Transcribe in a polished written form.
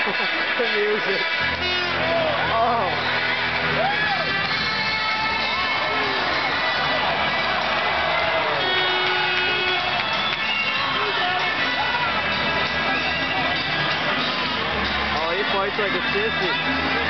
The music. Oh. Oh, he fights like a sissy.